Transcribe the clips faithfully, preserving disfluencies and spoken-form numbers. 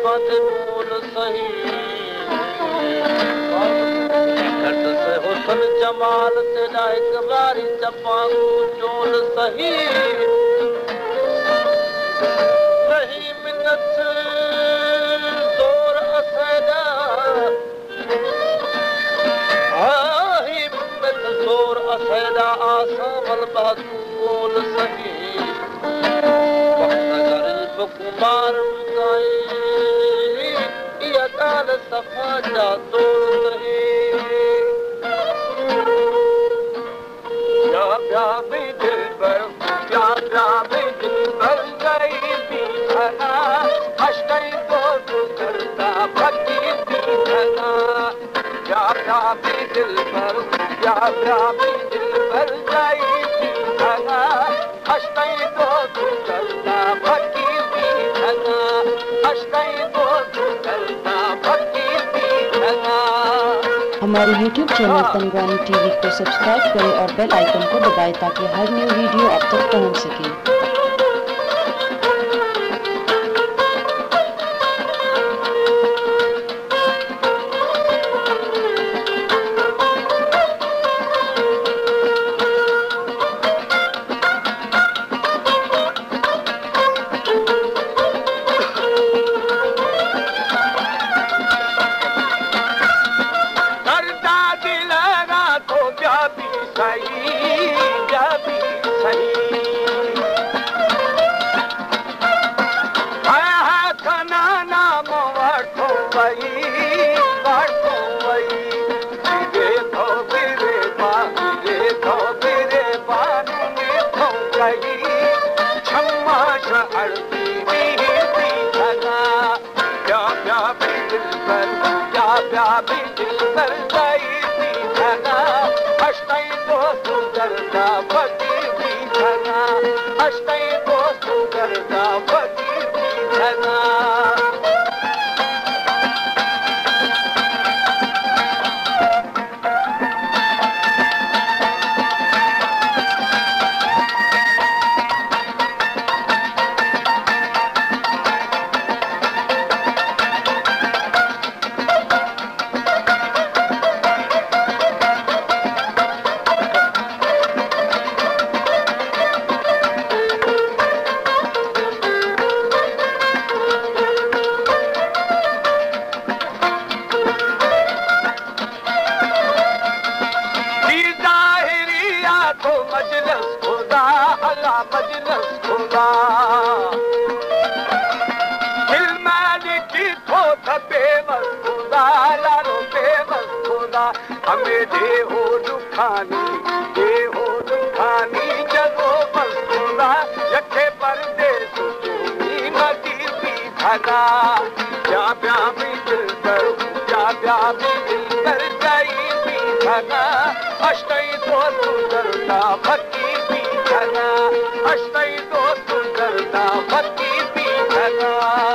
मत बोल सही घट से हुस्न जमाल तेरा एक बारी चपा चोल सही नहीं मिन्नत जोर असैदा ही मिन्नत जोर असैदा आसा मल बहादू बोल सही कुमार या काल सफा जा दोल रहे या प्या भी दिल पर या प्या भी दिल पर गई भी धना अष्टई दोस्त करता भक्ति भी धना या प्या भी दिल पर या प्या भी दिल पर गई भी धना अष्टई दोस्त करता भक्ति हमारे यूट्यूब चैनल तनगानी टीवी को सब्सक्राइब करें और बेल आइकन को दबाएं ताकि हर न्यू वीडियो आप तक पहुंच सके। हमें दे हो दुखानी दे हो दुखानी जगो मस्तूरा यखे परदेस तुम्ही मती भी धना क्या प्या भी दिल कर क्या प्या भी दिल कर गई भी धना अष्टई दोस्त करता भक्ति भी धना अष्टई दोस्त करता भक्ति भी धना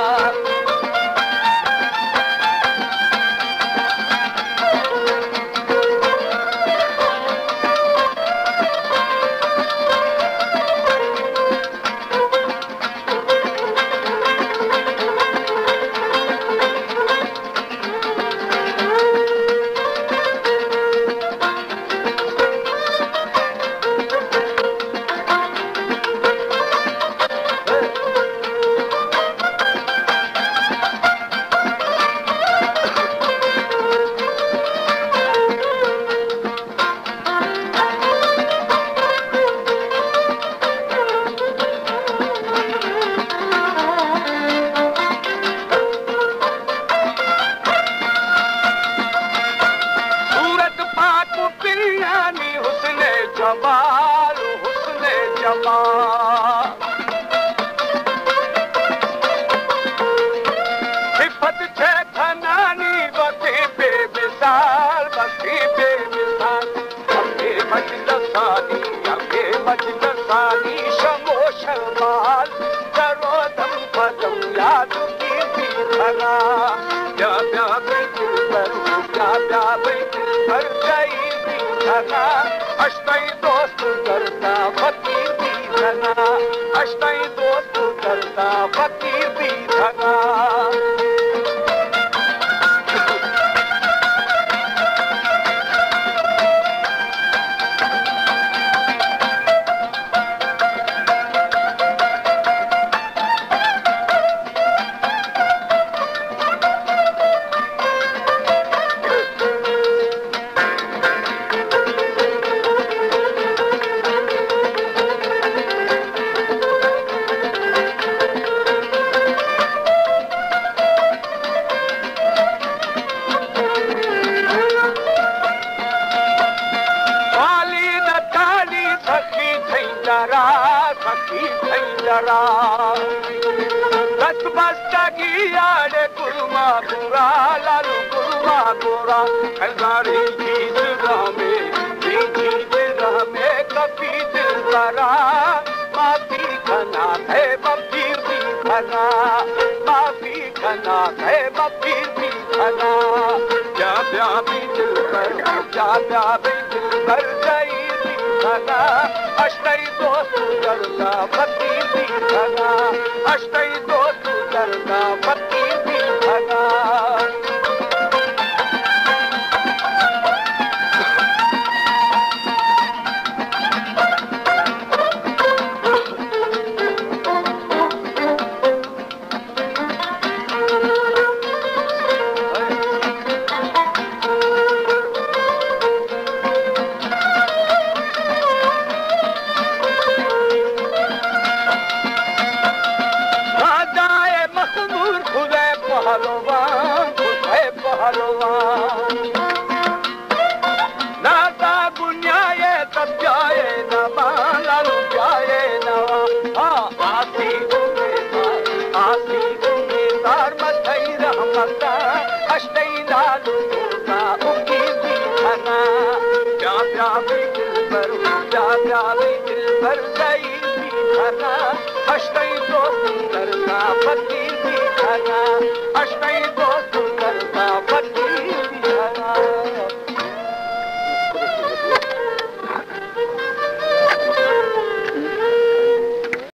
जमाल हुस्ने जमाल सिफत छे खनानी बसी बेमिसाल बसी बेमिसाल अम्मे मजलसानी अम्मे मजलसानी शमो शमाल करो दम पदम याद की भी धना क्या प्या दिल पर क्या प्या दिल पर गई भी धना अष्टई दोस्त करता फकीर भी धना अष्टई दोस्त करता फकीर भी धना जरा सखी थई जरा दस्तबस्तगी आड़े गुरुमा गोरा लालू गुरुमा गोरा हजारी चीज में चीज में कभी दिल जरा माफी खना है बपीर भी खना माफी खना है बपीर भी खना जा प्या भी दिल पर जा प्या भी दिल पर गई भी खना अष्टई दोस्त करता बपीर भी खना अष्टई दोस्त करता बपीर भी खना पहलवान खुदे पहलवान नाता गुन्याए तब जाए नवा लालू जाए नवा हाँ आसी उम्मीदवार आसी उम्मीदवार मथई रहमता अष्टई लालू गुरना उम्मीद भी खना प्या प्या भी दिल पर प्या प्या भी दिल पर गई भी खना अष्टई दोस्त करना पति भी खना